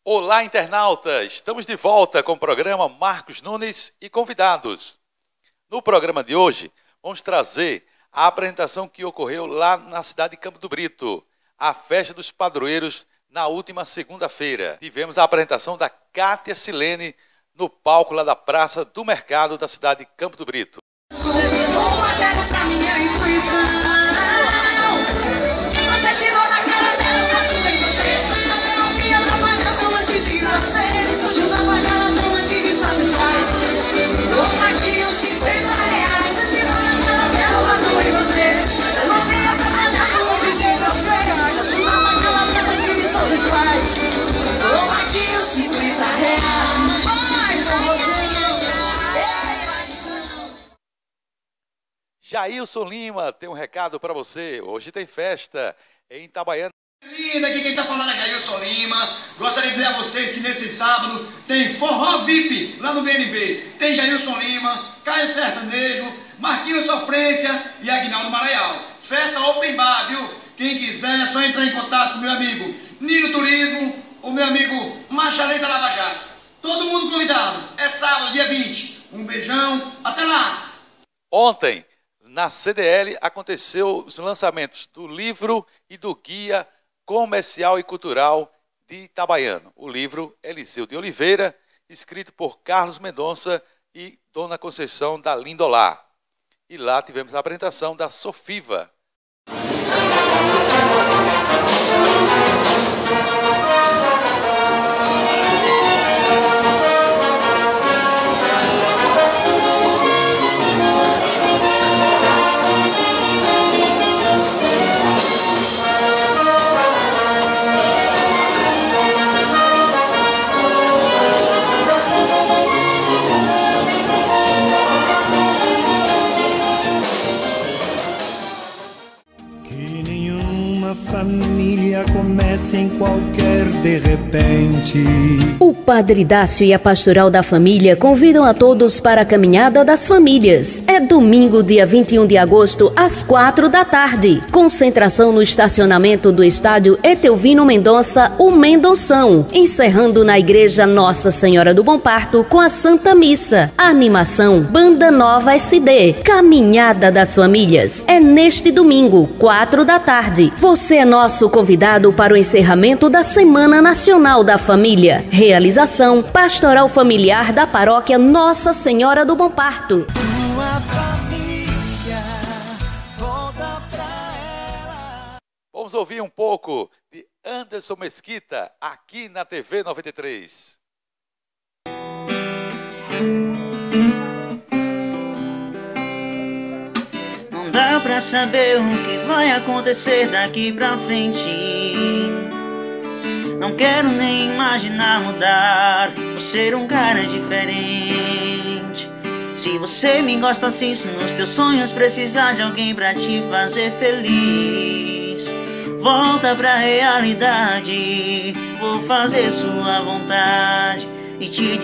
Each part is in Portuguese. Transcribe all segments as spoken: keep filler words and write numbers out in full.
Olá, internauta! Estamos de volta com o programa Marcos Nunes e convidados. No programa de hoje, vamos trazer a apresentação que ocorreu lá na cidade de Campo do Brito, a Festa dos Padroeiros, na última segunda-feira. Tivemos a apresentação da Cátia Silene no palco lá da Praça do Mercado da cidade de Campo do Brito. Jailson Lima tem um recado para você. Hoje tem festa em Itabaiana. Linda, aqui quem está falando é Jailson Lima. Gostaria de dizer a vocês que nesse sábado tem Forró V I P lá no B N B. Tem Jailson Lima, Caio Sertanejo, Marquinhos Sofrência e Aguinaldo Maraial. Festa Open Bar, viu? Quem quiser é só entrar em contato com meu amigo Nino Turismo, o meu amigo Machalei da Lava Jato. Todo mundo convidado. É sábado, dia vinte. Um beijão. Até lá. Ontem, na C D L, aconteceu os lançamentos do livro e do guia comercial e cultural de Itabaiana. O livro Eliseu de Oliveira, escrito por Carlos Mendonça e Dona Conceição da Lindolá. E lá tivemos a apresentação da Sofiva. Família começa em qualquer de repente. O Padre Dácio e a Pastoral da Família convidam a todos para a Caminhada das Famílias. É domingo, dia vinte e um de agosto, às quatro da tarde. Concentração no estacionamento do estádio Etelvino Mendonça, o Mendonção. Encerrando na Igreja Nossa Senhora do Bom Parto com a Santa Missa. Animação, Banda Nova S D. Caminhada das Famílias. É neste domingo, quatro da tarde. Você é nosso convidado para o encerramento da Semana Nacional da Família. Realização Pastoral Familiar da Paróquia Nossa Senhora do Bom Parto. Tua família volta pra ela. Vamos ouvir um pouco de Anderson Mesquita aqui na T V noventa e três. Não dá pra saber o que vai acontecer daqui pra frente. Não quero nem imaginar mudar ou ser um cara diferente. Se você me gosta assim, se nos teus sonhos precisar de alguém pra te fazer feliz, volta pra realidade. Vou fazer sua vontade e te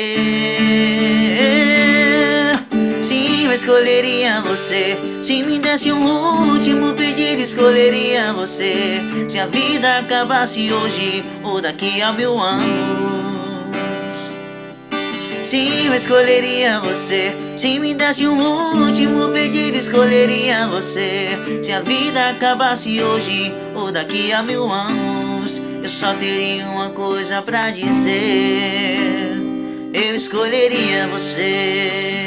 dizer: sim, eu escolheria você. Se me desse um último pedido, escolheria você. Se a vida acabasse hoje ou daqui a mil anos, sim, eu escolheria você. Se me desse um último pedido, escolheria você. Se a vida acabasse hoje ou daqui a mil anos, eu só teria uma coisa pra dizer: eu escolheria você.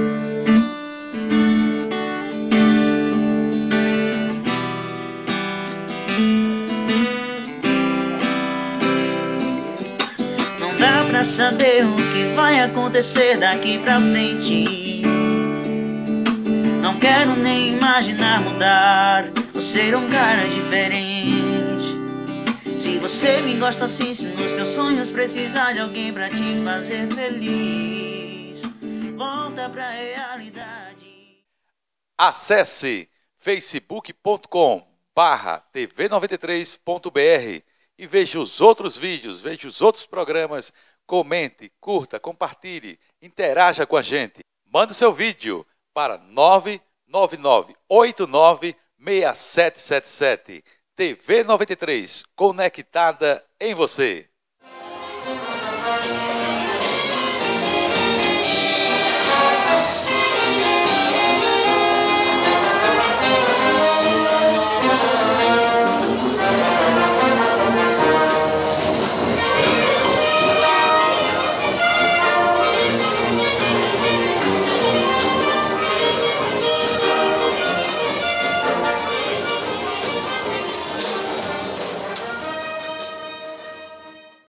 Pra saber o que vai acontecer daqui pra frente. Não quero nem imaginar mudar ou ser um cara diferente. Se você me gosta assim, se nos teus sonhos precisar de alguém pra te fazer feliz, volta pra realidade. Acesse facebook ponto com barra T V noventa e três ponto B R e veja os outros vídeos, veja os outros programas. Comente, curta, compartilhe, interaja com a gente. Mande seu vídeo para nove nove nove oito nove seis sete sete sete. T V noventa e três, conectada em você.